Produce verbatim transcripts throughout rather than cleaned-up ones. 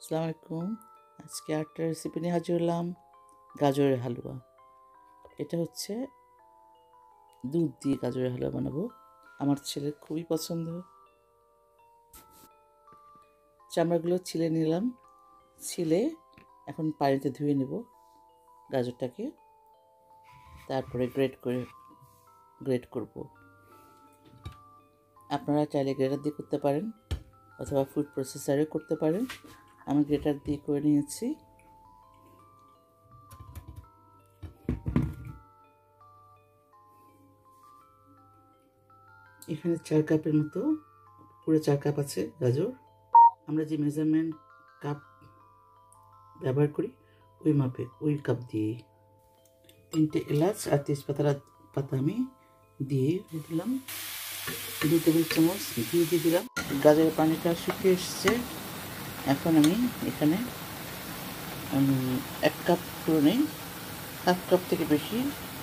আসসালামু আলাইকুম। আজকে আরেকটা রেসিপি নিয়ে হাজির হলাম, গাজরের হালুয়া। এটা হচ্ছে দুধ দিয়ে গাজরের হালুয়া বানাবো। আমার ছেলের খুবই পছন্দ। চামড়াগুলো ছিলে নিলাম, ছিলে এখন পানিতে ধুয়ে নেব গাজরটাকে, তারপরে গ্রেট করে গ্রেট করব। আপনারা চাইলে গ্রেটার দিয়ে করতে পারেন অথবা ফুড প্রসেসরে করতে পারেন। আমি গ্রেটার দিয়ে করে নিয়েছি। এখানে চার কাপের মতো, পুরো চার কাপ আছে গাজর। আমরা যে মেজারমেন্ট কাপ ব্যবহার করি ওই মাপে, ওই কাপ দিয়ে তিনটে এলাচ আর তেজপাতা পাতা আমি দিয়ে দিলাম। দু টেবিল চামচ ঘি দিয়ে দিলাম। গাজরের পানিটা শুকিয়ে এসছে। এখন আমি এখানে এক কাপ পুরো হাফ কাপ থেকে বেশি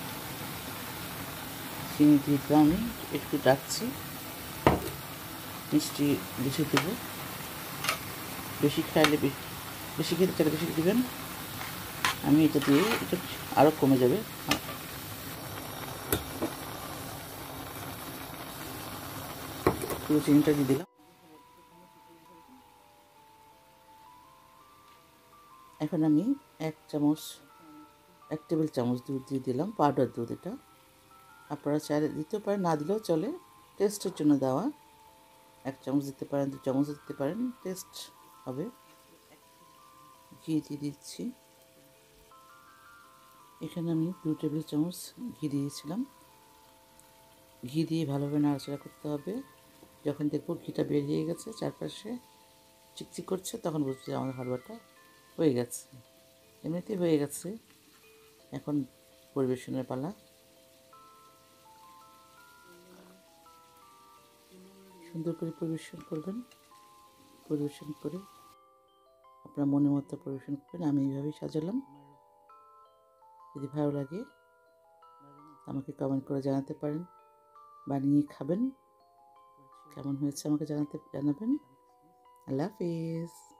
চিনি দিয়ে দিলাম। আমি একটু ডাকছি, মিষ্টি বুঝে দেব। বেশি খাইলে বেশি খেতে চাইলে বেশি দেবেন। আমি এটা দিয়ে এটা আরও কমে যাবে। পুরো চিনিটা দিয়ে দিলাম। এখন আমি এক চামচ এক টেবিল চামচ দুধ দিয়ে দিলাম, পাউডার দুধ। এটা আপনারা চাইলে দিতে পারেন, না দিলেও চলে, টেস্টের জন্য দেওয়া। এক চামচ দিতে পারেন, দু চামচ দিতে পারেন, টেস্ট হবে। ঘি দিয়ে দিচ্ছি। এখানে আমি দু টেবিল চামচ ঘি দিয়েছিলাম। ঘি দিয়ে ভালোভাবে নাড়াচাড়া করতে হবে। যখন দেখবো ঘিটা বেরিয়ে গেছে, চারপাশে চিকচিক করছে, তখন বুঝছি আমার হালুয়াটা হয়ে গেছে। এমনিতেই হয়ে গেছে। এখন পরিবেশনের পালা। সুন্দর করে পরিবেশন করবেন। পরিবেশন করে আপনার মনের মতো পরিবেশন করবেন। আমি এইভাবেই সাজালাম। যদি ভালো লাগে আমাকে কমেন্ট করে জানাতে পারেন। বানিয়ে খাবেন, কেমন হয়েছে আমাকে জানাতে জানাবেন। আল্লাহ হাফিজ।